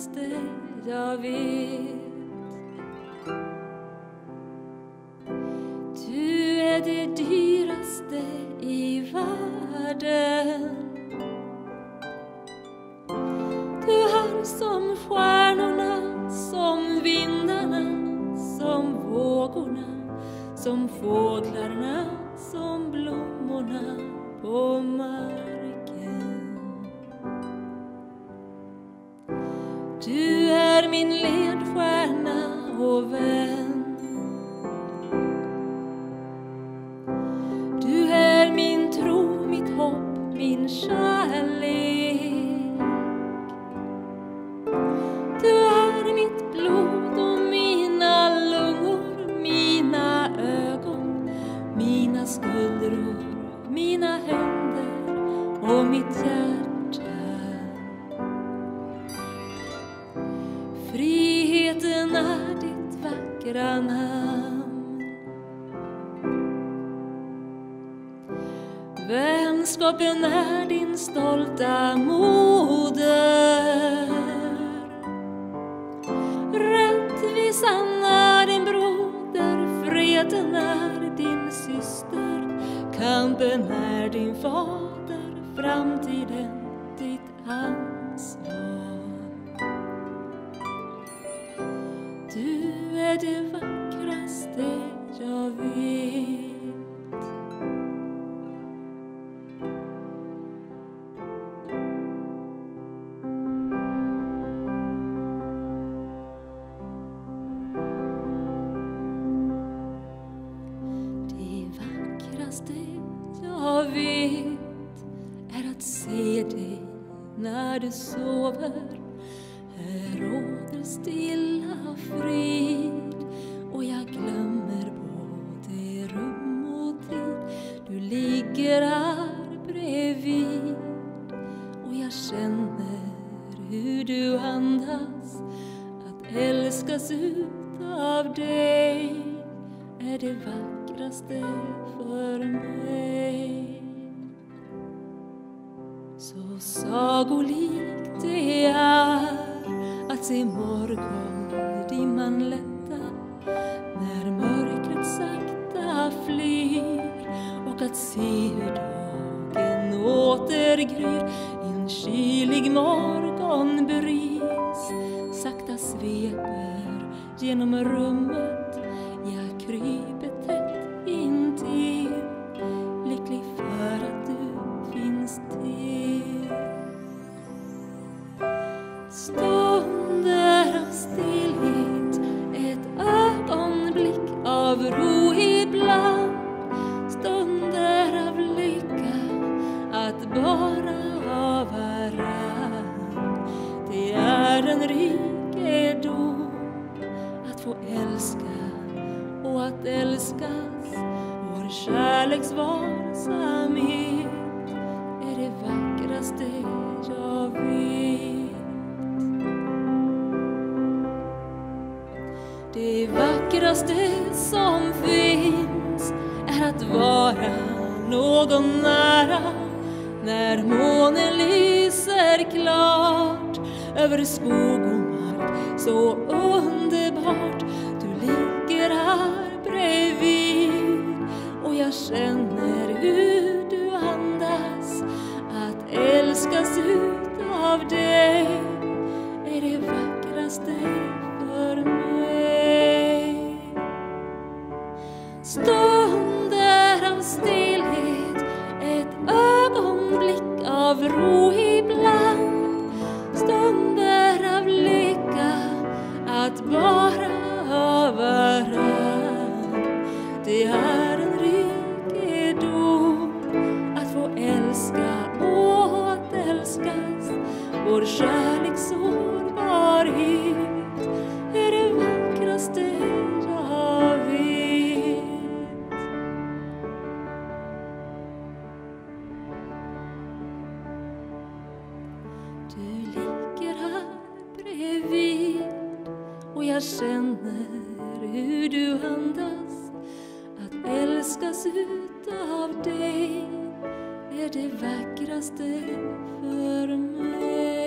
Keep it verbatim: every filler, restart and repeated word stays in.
vackraste jag vet. Du är det dyraste i världen. Du har som stjärnorna, som vindarna, som vågorna, som fåglarna, som blommorna på marken. Du är min ledstjärna och vän. Du är min tro, mitt hopp, min kärlek. Du är mitt blod och mina lungor, mina ögon, mina skuldror, mina händer och mitt hjärta. Friheten är ditt vackra namn. Vänskapen är din stolta moder. Rättvisan är din broder, freden är din syster, kampen är din fader, framtiden ditt ansvar. Du är det vackraste jag vet. Jag vet är att se dig när du sover. Här råder stilla frid och jag glömmer både rum och tid. Du ligger här bredvid och jag känner hur du andas. Att älskas utav dig är det vackraste för mig. Så sagolikt det är att se morgondimman lätta när mörkret sakta flyr, och att se hur dagen återgryr. En kylig morgonbris sakta sveper genom rummet. Jag kryper tätt intill, lycklig för att du finns till. Stunder av stillhet, ett ögonblick av ro ibland. Stunder av lycka, att bara ha varann. Det är en rikedom att få älska och att älskas. Vår kärleks varsamhet är det vackraste jag vet. Det vackraste som finns är att vara någon nära. När månen lyser klart över skog och mark, så underbart. Du ligger här bredvid och jag känner hur du andas. Att älskas utav dig är det vackraste för mig. Stunder av stillhet, ett ögonblick av ro ibland. Stunder av lycka, att bara ha varann. Det är en rikedom att få älska och att älskas. Vår kärleks sårbarhet är det vackraste jag vet. Du ligger här bredvid och jag känner hur du andas. Att älskas utav dig är det vackraste för mig.